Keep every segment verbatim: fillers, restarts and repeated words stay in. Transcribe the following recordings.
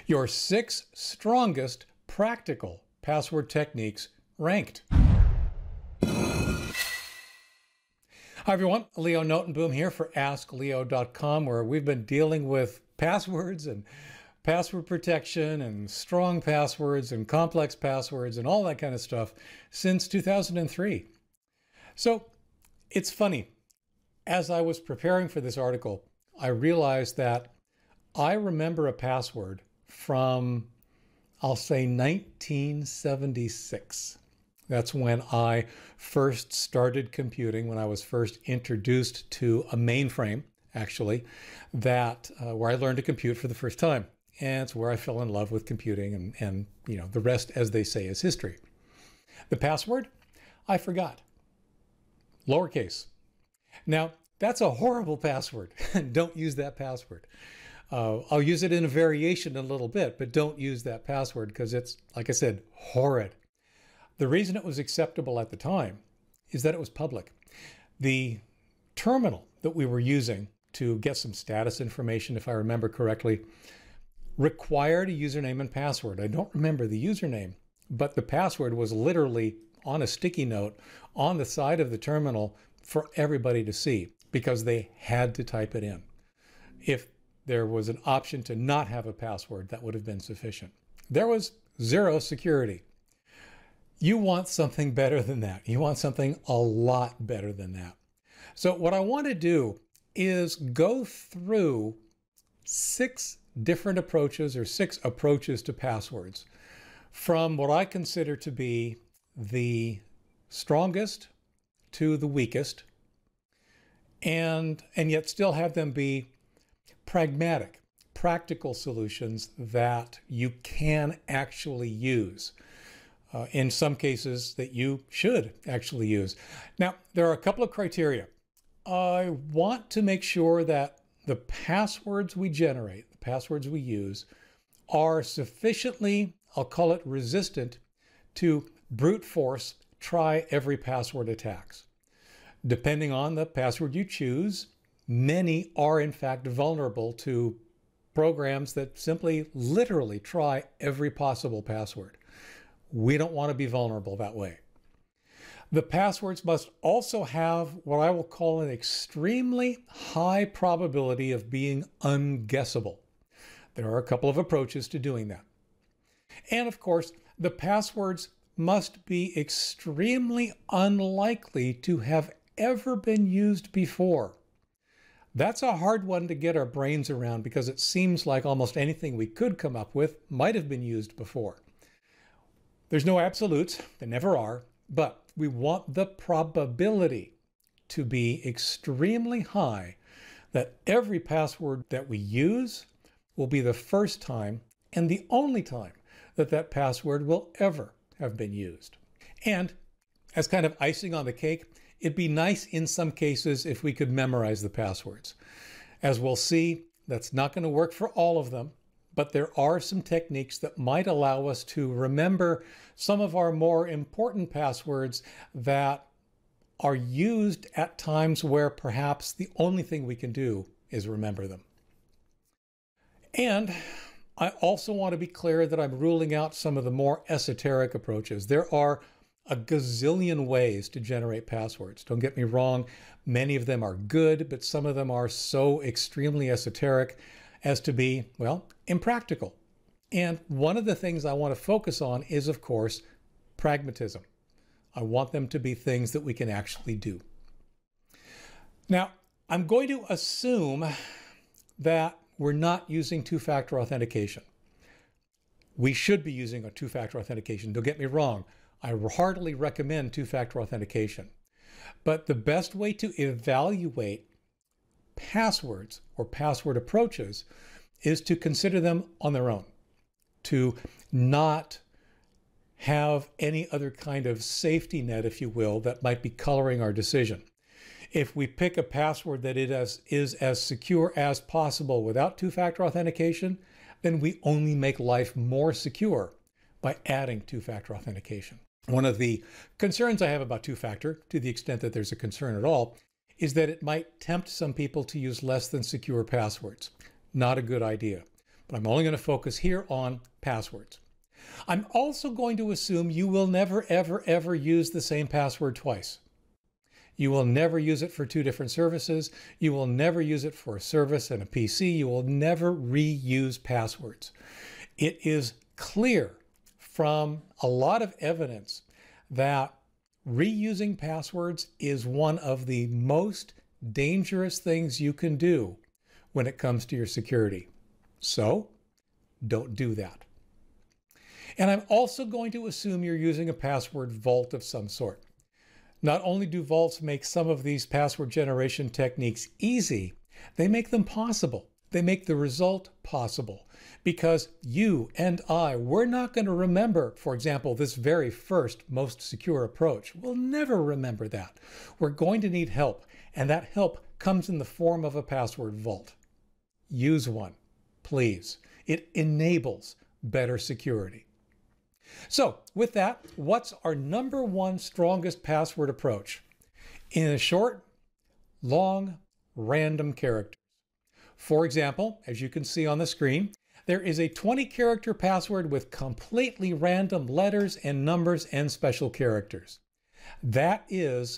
Your six strongest practical password techniques ranked. Hi everyone, Leo Notenboom here for ask leo dot com, where we've been dealing with passwords and password protection and strong passwords and complex passwords and all that kind of stuff since two thousand three. So it's funny, as I was preparing for this article, I realized that I remember a password from, I'll say, nineteen seventy-six. That's when I first started computing, when I was first introduced to a mainframe, actually, that uh, where I learned to compute for the first time. And it's where I fell in love with computing, and, and you know, the rest, as they say, is history. The password, I forgot. Lowercase. Now, that's a horrible password. Don't use that password. Uh, I'll use it in a variation in a little bit, but don't use that password because it's, like I said, horrid. The reason it was acceptable at the time is that it was public. The terminal that we were using to get some status information, if I remember correctly, required a username and password. I don't remember the username, but the password was literally on a sticky note on the side of the terminal for everybody to see because they had to type it in. If there was an option to not have a password, that would have been sufficient. There was zero security. You want something better than that. You want something a lot better than that. So what I want to do is go through six different approaches or six approaches to passwords from what I consider to be the strongest to the weakest, and, and yet still have them be pragmatic, practical solutions that you can actually use. Uh, in some cases that you should actually use. Now, there are a couple of criteria. I want to make sure that the passwords we generate, the passwords we use, are sufficiently, I'll call it resistant, to brute force try every password attacks. Depending on the password you choose, many are in fact vulnerable to programs that simply literally try every possible password. We don't want to be vulnerable that way. The passwords must also have what I will call an extremely high probability of being unguessable. There are a couple of approaches to doing that. And of course, the passwords must be extremely unlikely to have ever been used before. That's a hard one to get our brains around because it seems like almost anything we could come up with might have been used before. There's no absolutes, there never are, but we want the probability to be extremely high that every password that we use will be the first time and the only time that that password will ever have been used. And as kind of icing on the cake, it'd be nice in some cases if we could memorize the passwords. As we'll see, that's not going to work for all of them. But there are some techniques that might allow us to remember some of our more important passwords that are used at times where perhaps the only thing we can do is remember them. And I also want to be clear that I'm ruling out some of the more esoteric approaches. There are a gazillion ways to generate passwords. Don't get me wrong, many of them are good, but some of them are so extremely esoteric as to be, well, impractical. And one of the things I want to focus on is, of course, pragmatism. I want them to be things that we can actually do. Now, I'm going to assume that we're not using two-factor authentication. We should be using a two-factor authentication. Don't get me wrong. I heartily recommend two-factor authentication. But the best way to evaluate passwords or password approaches is to consider them on their own, to not have any other kind of safety net, if you will, that might be coloring our decision. If we pick a password that it is, is as secure as possible without two-factor authentication, then we only make life more secure by adding two-factor authentication. One of the concerns I have about two-factor, to the extent that there's a concern at all, is that it might tempt some people to use less than secure passwords. Not a good idea. but I'm only going to focus here on passwords. I'm also going to assume you will never, ever, ever use the same password twice. You will never use it for two different services. You will never use it for a service and a P C. You will never reuse passwords. It is clear from a lot of evidence that reusing passwords is one of the most dangerous things you can do when it comes to your security. So don't do that. And I'm also going to assume you're using a password vault of some sort. Not only do vaults make some of these password generation techniques easy, they make them possible. They make the result possible because you and I, we're not going to remember, for example, this very first most secure approach. We'll never remember that. We're going to need help, and that help comes in the form of a password vault. Use one, please. It enables better security. So with that, what's our number one strongest password approach? In a short, long, random characters. For example, as you can see on the screen, there is a twenty character password with completely random letters and numbers and special characters. That is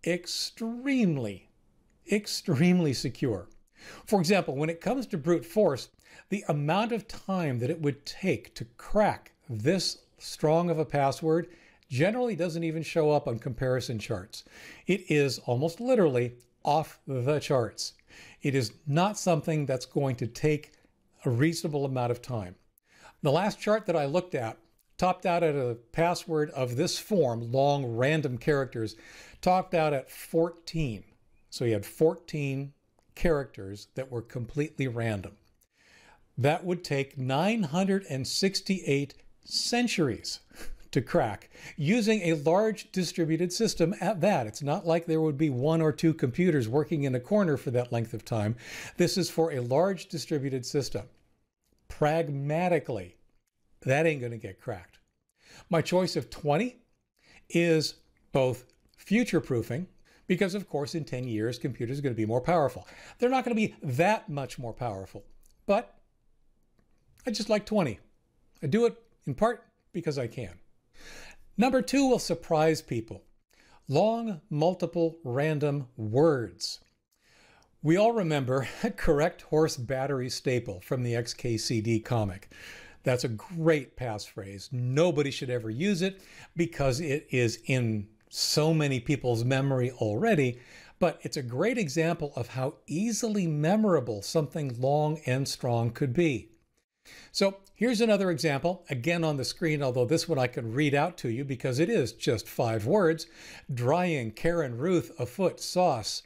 extremely, extremely secure. For example, when it comes to brute force, the amount of time that it would take to crack this strong of a password generally doesn't even show up on comparison charts. It is almost literally off the charts. It is not something that's going to take a reasonable amount of time. The last chart that I looked at topped out at a password of this form, long random characters, topped out at fourteen. So you had fourteen characters that were completely random. That would take nine hundred sixty-eight centuries to crack using a large distributed system at that. It's not like there would be one or two computers working in a corner for that length of time. This is for a large distributed system. Pragmatically, that ain't going to get cracked. My choice of twenty is both future-proofing, because of course in ten years computers are going to be more powerful. They're not going to be that much more powerful, but I just like twenty. I do it in part because I can. Number two will surprise people. Long, multiple, random words. We all remember a correct horse battery staple from the X K C D comic. That's a great passphrase. Nobody should ever use it because it is in so many people's memory already, but it's a great example of how easily memorable something long and strong could be. So here's another example, again on the screen, although this one I can read out to you because it is just five words. Drying, Karen, Ruth, afoot, sauce.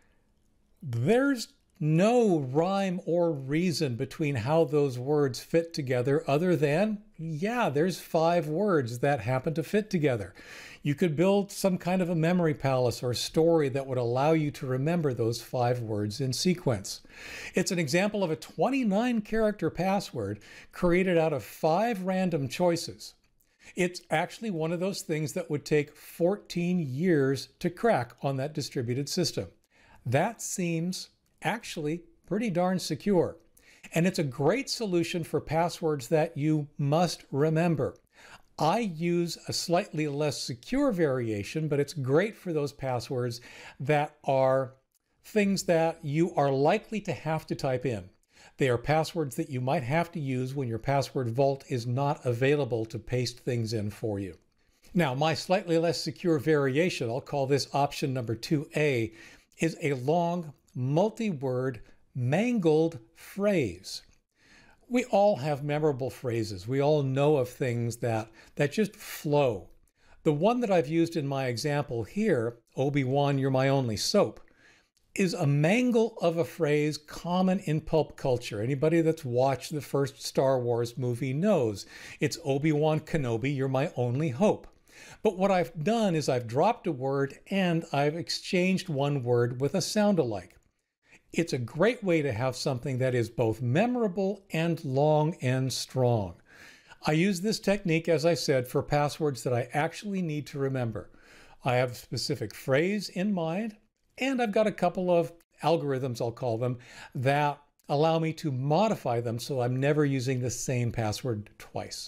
There's no rhyme or reason between how those words fit together other than, yeah, there's five words that happen to fit together. You could build some kind of a memory palace or story that would allow you to remember those five words in sequence. It's an example of a twenty-nine character password created out of five random choices. It's actually one of those things that would take fourteen years to crack on that distributed system. That seems actually pretty darn secure. And it's a great solution for passwords that you must remember. I use a slightly less secure variation, but it's great for those passwords that are things that you are likely to have to type in. They are passwords that you might have to use when your password vault is not available to paste things in for you. Now, my slightly less secure variation, I'll call this option number two A, is a long, multi-word, mangled phrase. We all have memorable phrases. We all know of things that, that just flow. The one that I've used in my example here, Obi-Wan, you're my only soap, is a mangle of a phrase common in pulp culture. Anybody that's watched the first Star Wars movie knows it's Obi-Wan Kenobi, you're my only hope. But what I've done is I've dropped a word and I've exchanged one word with a sound-alike. It's a great way to have something that is both memorable and long and strong. I use this technique, as I said, for passwords that I actually need to remember. I have a specific phrase in mind, and I've got a couple of algorithms, I'll call them, that allow me to modify them so I'm never using the same password twice.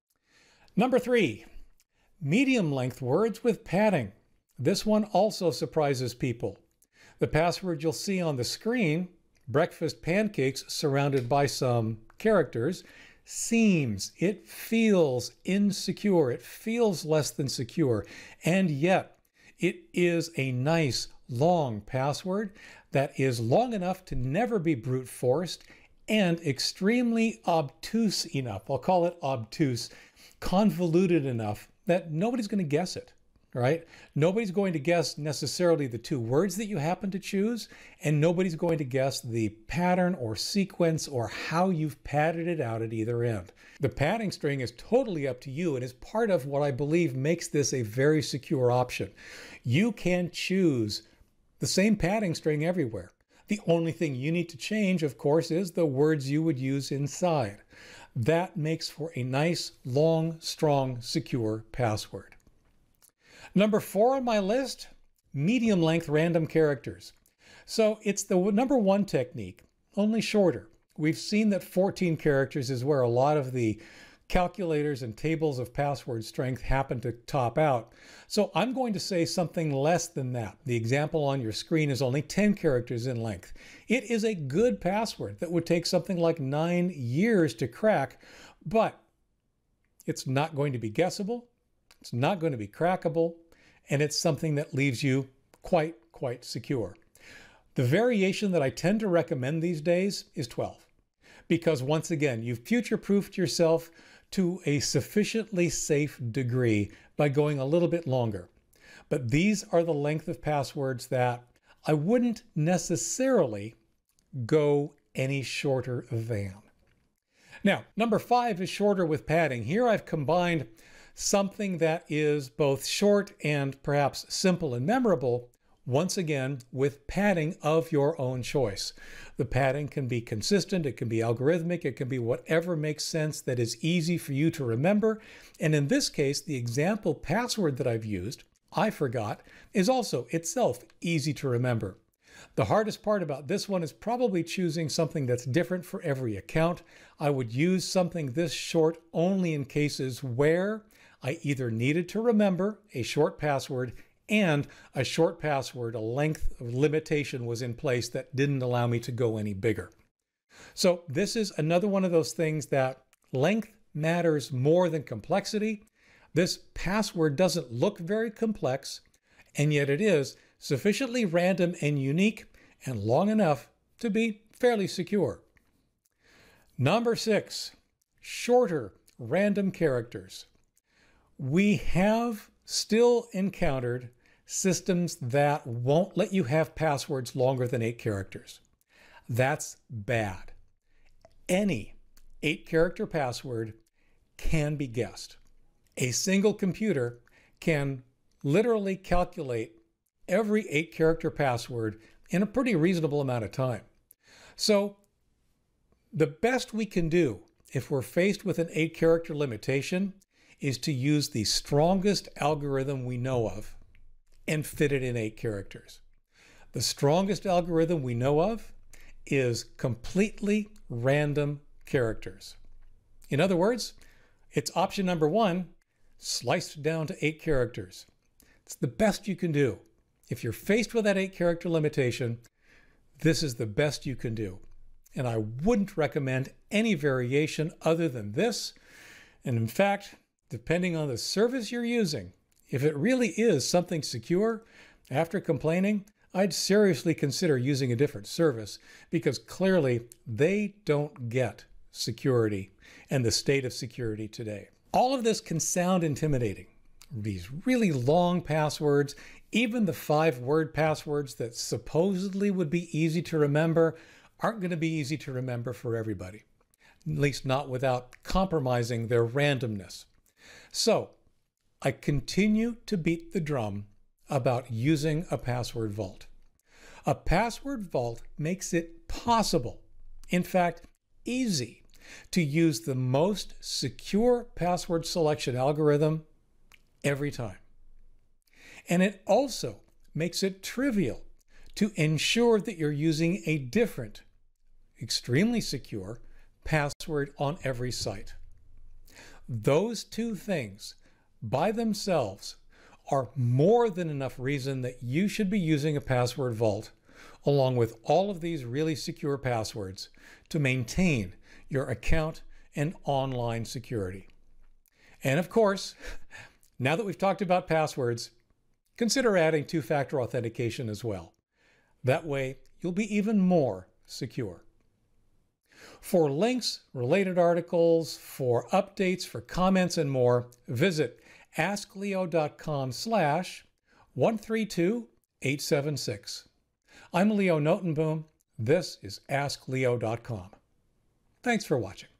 Number three, medium length words with padding. This one also surprises people. The password you'll see on the screen, breakfast pancakes surrounded by some characters, seems, it feels insecure, it feels less than secure, and yet it is a nice long password that is long enough to never be brute forced and extremely obtuse enough, I'll call it obtuse, convoluted enough that nobody's going to guess it, right? Nobody's going to guess necessarily the two words that you happen to choose, and nobody's going to guess the pattern or sequence or how you've padded it out at either end. The padding string is totally up to you and is part of what I believe makes this a very secure option. You can choose the same padding string everywhere. The only thing you need to change, of course, is the words you would use inside. That makes for a nice, long, strong, secure password. Number four on my list, medium length random characters. So it's the number one technique, only shorter. We've seen that fourteen characters is where a lot of the calculators and tables of password strength happen to top out. So I'm going to say something less than that. The example on your screen is only ten characters in length. It is a good password that would take something like nine years to crack, but it's not going to be guessable, it's not going to be crackable, and it's something that leaves you quite, quite secure. The variation that I tend to recommend these days is twelve, because once again, you've future-proofed yourself to a sufficiently safe degree by going a little bit longer. But these are the length of passwords that I wouldn't necessarily go any shorter than. Now, number five is shorter with padding. Here I've combined something that is both short and perhaps simple and memorable, once again, with padding of your own choice. The padding can be consistent, it can be algorithmic, it can be whatever makes sense that is easy for you to remember. And in this case, the example password that I've used, iforgot, is also itself easy to remember. The hardest part about this one is probably choosing something that's different for every account. I would use something this short only in cases where I either needed to remember a short password and a short password, a length limitation was in place that didn't allow me to go any bigger. So this is another one of those things that length matters more than complexity. This password doesn't look very complex, and yet it is sufficiently random and unique and long enough to be fairly secure. Number six, shorter random characters. We have still encountered systems that won't let you have passwords longer than eight characters. That's bad. Any eight character password can be guessed. A single computer can literally calculate every eight character password in a pretty reasonable amount of time. So the best we can do if we're faced with an eight character limitation is to use the strongest algorithm we know of and fit it in eight characters. The strongest algorithm we know of is completely random characters. In other words, it's option number one, sliced down to eight characters. It's the best you can do. If you're faced with that eight character limitation, this is the best you can do. And I wouldn't recommend any variation other than this. And in fact, depending on the service you're using, if it really is something secure, after complaining, I'd seriously consider using a different service because clearly they don't get security and the state of security today. All of this can sound intimidating. These really long passwords, even the five-word passwords that supposedly would be easy to remember, aren't going to be easy to remember for everybody, at least not without compromising their randomness. So I continue to beat the drum about using a password vault. A password vault makes it possible, in fact, easy, to use the most secure password selection algorithm every time. And it also makes it trivial to ensure that you're using a different extremely secure password on every site. Those two things by themselves are more than enough reason that you should be using a password vault along with all of these really secure passwords to maintain your account and online security. And of course, now that we've talked about passwords, consider adding two-factor authentication as well. That way, you'll be even more secure. For links, related articles, for updates, for comments, and more, visit askleo.com slash 132876. I'm Leo Notenboom. This is ask leo dot com. Thanks for watching.